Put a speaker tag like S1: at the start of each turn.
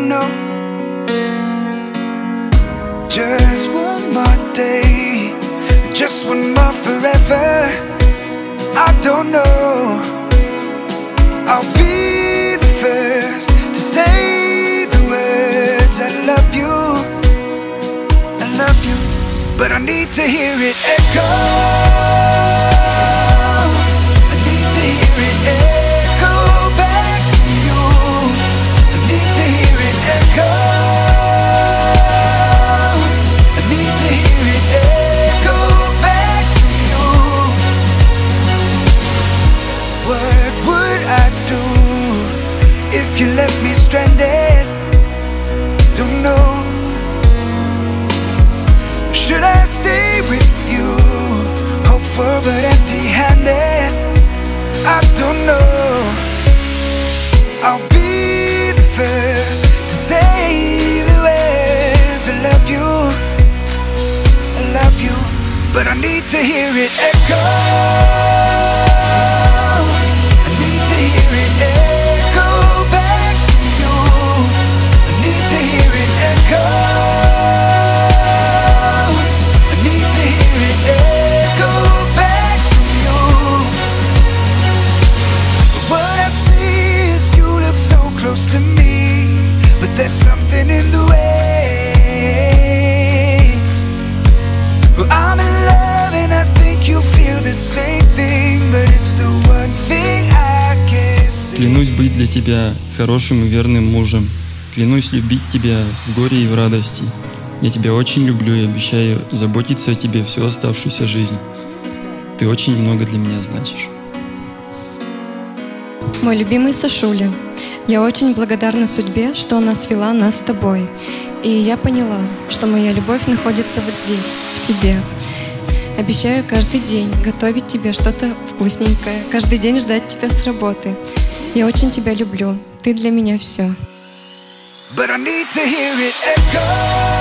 S1: know. Just one more day, just one more forever. I don't know. I'll be the first to say the words I love you, I love you. But I need to hear it echo. I need to hear it echo back from you. I need to hear it echo. I need to hear it echo back from you. What would I do if you left me stranded? Don't know. Should I stay with you, hopeful but empty-handed? I don't know. I'll be the first to say the words I love you, I love you. But I need to hear it echo. I need to hear it echo back from you. I need to hear it echo. To me, but there's something in the way. Well, I'm in love and I think you feel the same thing, but it's the one thing I can't say.
S2: Клянусь быть для тебя хорошим и верным мужем. Клянусь любить тебя в горе и в радости. Я тебя очень люблю и обещаю заботиться о тебе всю оставшуюся жизнь. Ты очень много для меня значишь.
S3: Мой любимый Сашуля, я очень благодарна судьбе, что она свела нас с тобой. И я поняла, что моя любовь находится вот здесь, в тебе. Обещаю каждый день готовить тебе что-то вкусненькое, каждый день ждать тебя с работы. Я очень тебя люблю, ты для меня все.
S1: But I need to hear it echo.